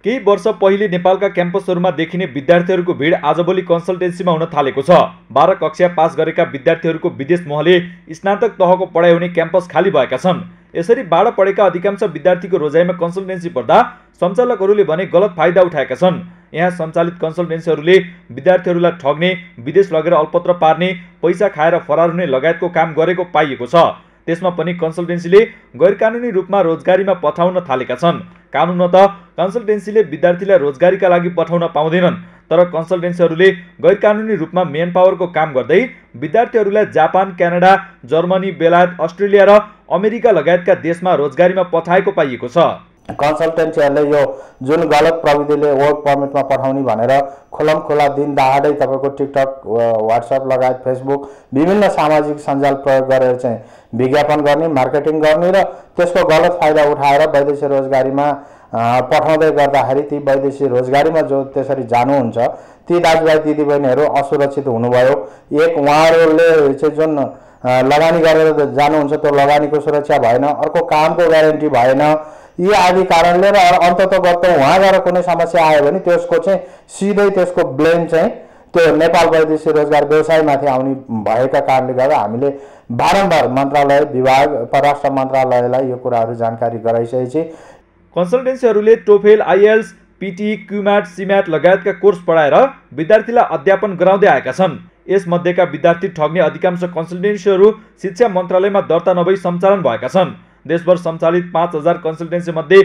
केही वर्ष पहिले नेपालका क्याम्पसहरूमा देखिने विद्यार्थीहरूको भिड आजभोलि कन्सल्टेन्सीमा हुन थालेको छ। 12 कक्षा पास गरेका विद्यार्थीहरूको विदेश मोहले स्नातक तहको पढाइ हुने क्याम्पस खाली भएका छन्। यसरी बाढ पढेका अधिकांश विद्यार्थीको रोजाइमा कन्सल्टेन्सी पर्दा सञ्चालकहरूले भने गलत फाइदा उठाएका छन्। यहाँ सञ्चालित कन्सल्टेन्सीहरूले विद्यार्थीहरूलाई ठग्ने, विदेश लगेर अल्पत्र पार्ने, पैसा खाएर फरार हुने लगायतको काम गरेको पाइएको छ। त्यसमा पनि कन्सल्टेन्सीले गैरकानुनी रूपमा रोजगारीमा पठाउन थालेका छन्। कानुनमा त कन्सल्टेन्सीले विद्यार्थीलाई रोजगारीका लागि पठाउन पाउँदैनन्, तर कन्सल्टेन्सीहरूले गैरकानुनी रूपमा मेन पावरको काम गर्दै विद्यार्थीहरूलाई जापान, क्यानाडा, जर्मनी, बेलायत, अस्ट्रेलिया र अमेरिका लगायतका देशमा रोजगारीमा पठाएको पाइएको छ। कन्सल्टेन्सीहरूले यो जुन गलत प्रविधिले वर्क पर्मिटमा पठाउने भनेर खुला दिन दहाडै तपाईँको टिकटक, व्हाट्सएप लगायत फेसबुक विभिन्न सामाजिक सञ्जाल प्रयोग गरेर चाहिँ विज्ञापन गर्ने, मार्केटिङ गर्ने र त्यसको गलत फाइदा उठाएर वैदेशिक रोजगारीमा पठाउँदै गर्दाखेरि ती वैदेशिक रोजगारीमा जो त्यसरी जानुहुन्छ ती दाजुभाइ दिदीबहिनीहरू असुरक्षित हुनुभयो। एक उहाँहरूले चाहिँ जुन लगानी गरेर जानुहुन्छ त्यो लगानीको सुरक्षा भएन, अर्को कामको ग्यारेन्टी भएन। यी आदि कारणले र अन्ततगत उहाँ गएर कुनै समस्या आयो भने त्यसको चाहिँ सिधै त्यसको ब्लेम चाहिँ त्यो नेपाल वैदेशिक रोजगार व्यवसायमाथि आउने भएका कारणले गर्दा हामीले बारम्बार मन्त्रालय, विभाग, परराष्ट्र मन्त्रालयलाई यो कुराहरू जानकारी गराइसकेपछि कन्सल्टेन्सीहरूले TOEFL, IELTS, PT, GMAT, CMAT लगायतका कोर्स पढाएर विद्यार्थीलाई अध्यापन गराउँदै आएका छन्। यसमध्येका विद्यार्थी ठग्ने अधिकांश कन्सल्टेन्सीहरू शिक्षा मन्त्रालयमा दर्ता नभई सञ्चालन भएका छन्। देशभर सञ्चालित 5000 कन्सल्टेन्सी मध्ये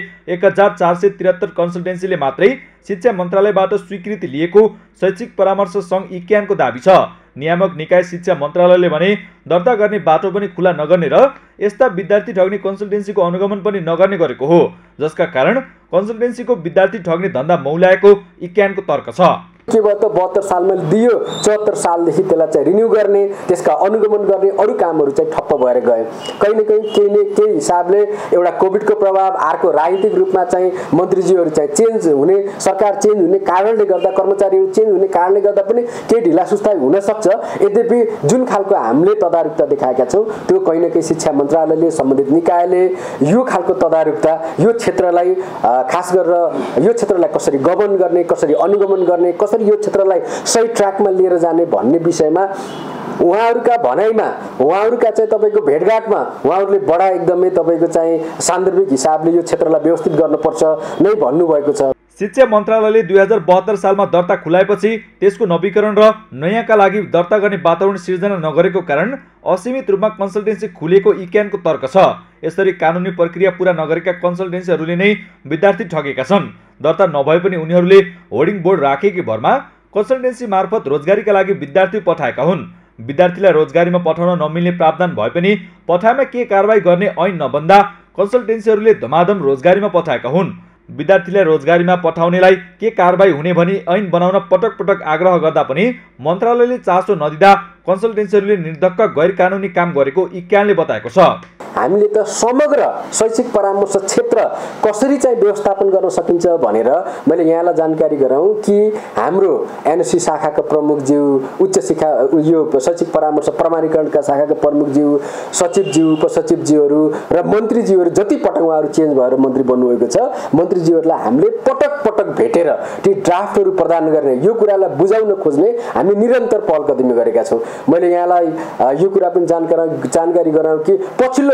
1473 कन्सल्टेन्सीले मात्रै शिक्षा मन्त्रालयबाट स्वीकृति लिएको शैक्षिक परामर्श सङ्घ इक्यानको दाबी छ। नियामक निकाय शिक्षा मन्त्रालयले भने दर्ता गर्ने बाटो पनि खुला नगर्ने र यस्ता विद्यार्थी ठग्ने कन्सल्टेन्सीको अनुगमन पनि नगर्ने गरेको हो, जसका कारण कन्सल्टेन्सीको विद्यार्थी ठग्ने धन्दा मौलाएको इक्यानको तर्क छ। के भयो त 72 सालमा दियो, 74 सालदेखि त्यसलाई चाहिँ रिन्यू गर्ने, त्यसका अनुगमन गर्ने अरू कामहरू चाहिँ ठप्प भएर गए। कहीँ न कहीँ केही हिसाबले एउटा कोभिडको प्रभाव, अर्को राजनीतिक रूपमा चाहिँ मन्त्रीजीहरू चाहिँ चेन्ज हुने, सरकार चेन्ज हुने कारणले गर्दा, कर्मचारीहरू चेन्ज हुने कारणले गर्दा पनि केही ढिलासुस्ता हुन सक्छ। यद्यपि जुन खालको हामीले तदारुकता देखाएका छौँ त्यो कहीँ न कहीँ शिक्षा मन्त्रालयले, सम्बन्धित निकायले यो खालको तदारुकता, यो क्षेत्रलाई खास गरेर यो क्षेत्रलाई कसरी गभर्न गर्ने, कसरी अनुगमन गर्ने, कसरी यो क्षेत्रलाई सही ट्र्याकमा लिएर जाने भन्ने विषयमा उहाँहरूका भनाइमा, उहाँहरूका चाहिँ तपाईँको भेटघाटमा उहाँहरूले बडा एकदमै तपाईँको चाहिँ सान्दर्भिक हिसाबले यो क्षेत्रलाई व्यवस्थित गर्नुपर्छ नै भन्नुभएको छ। शिक्षा मन्त्रालयले 2072 सालमा दर्ता खुलाएपछि त्यसको नवीकरण र नयाँका लागि दर्ता गर्ने वातावरण सिर्जना नगरेको कारण असीमित रूपमा कन्सल्टेन्सी खुलेको इक्यानको तर्क छ। यसरी कानुनी प्रक्रिया पूरा नगरेका कन्सल्टेन्सीहरूले नै विद्यार्थी ठगेका छन्। दर्ता नभए पनि उनीहरूले होर्डिङ बोर्ड राखेकै भरमा कन्सल्टेन्सी मार्फत रोजगारीका लागि विद्यार्थी पठाएका हुन्। विद्यार्थीलाई रोजगारीमा पठाउन नमिल्ने प्रावधान भए पनि पठाएमा के कारबाही गर्ने ऐन नबन्दा कन्सल्टेन्सीहरूले धमाधम रोजगारीमा पठाएका हुन्। विद्यार्थीलाई रोजगारीमा पठाउनेलाई के कारबाही हुने भनी ऐन बनाउन पटक पटक आग्रह गर्दा पनि मन्त्रालयले चासो नदिँदा कन्सल्टेन्सीहरूले निर्धक्क गैर कानुनी काम गरेको इक्यानले बताएको छ। हामीले त समग्र शैक्षिक परामर्श क्षेत्र कसरी चाहिँ व्यवस्थापन गर्न सकिन्छ भनेर मैले यहाँलाई जानकारी गराउँ कि हाम्रो एनएससी शाखाका प्रमुखज्यू, उच्च शिक्षा यो शैक्षिक परामर्श प्रमाणीकरणका शाखाका प्रमुखज्यू, सचिवज्यू, उपसचिवज्यूहरू र मन्त्रीज्यूहरू जति पटक उहाँहरू चेन्ज भएर मन्त्री बन्नुभएको छ, मन्त्रीज्यूहरूलाई हामीले पटक पटक भेटेर ती ड्राफ्टहरू प्रदान गर्ने, यो कुरालाई बुझाउन खोज्ने हामी निरन्तर पहल कदमी गरेका छौँ। मैले यहाँलाई यो कुरा पनि जानकारी गराउँ कि पछिल्लो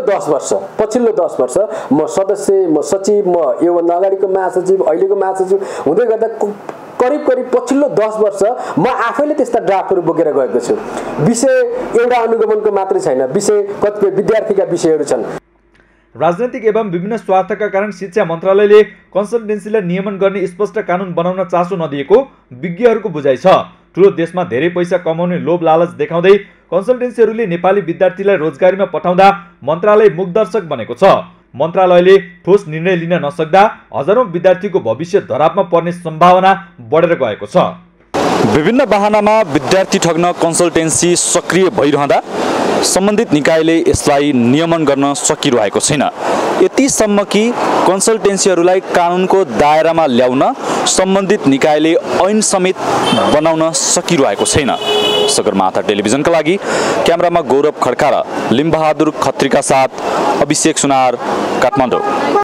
10 वर्ष म सदस्य, म सचिव, म योभन्दा अगाडिको महासचिव, अहिलेको महासचिव हुँदै गर्दा करिब पछिल्लो 10 वर्ष म आफैले त्यस्ता ड्राफ्टहरू बोकेर गएको छु। विषय एउटा अनुगमनको मात्रै छैन, विषय कतिपय विद्यार्थीका विषयहरू छन्। राजनैतिक एवं विभिन्न स्वार्थका कारण शिक्षा मन्त्रालयले कन्सल्टेन्सीलाई नियमन गर्ने स्पष्ट कानुन बनाउन चासो नदिएको विज्ञहरूको बुझाइ छ। ठुलो देशमा धेरै पैसा कमाउने लोभ लालच देखाउँदै कन्सल्टेन्सीहरूले नेपाली विद्यार्थीलाई रोजगारीमा पठाउँदा मन्त्रालय मुखदर्शक बनेको छ। मन्त्रालयले ठोस निर्णय लिन नसक्दा हजारौं विद्यार्थीको भविष्य धरापमा पर्ने सम्भावना बढेर गएको छ। विभिन्न बहानामा विद्यार्थी ठग्न कन्सल्टेन्सी सक्रिय भइरहँदा सम्बन्धित निकायले यसलाई नियमन गर्न सकिरहेको छैन। यतिसम्म कि कन्सल्टेन्सीहरूलाई कानुनको दायरामा ल्याउन सम्बन्धित निकायले ऐन समेत बनाउन सकिरहेको छैन। सगरमाथा टेलिभिजनका लागि क्यामेरामा गौरव खड्का र लिम्बहादुर खत्रीका साथ अभिषेक सुनार, काठमाडौँ।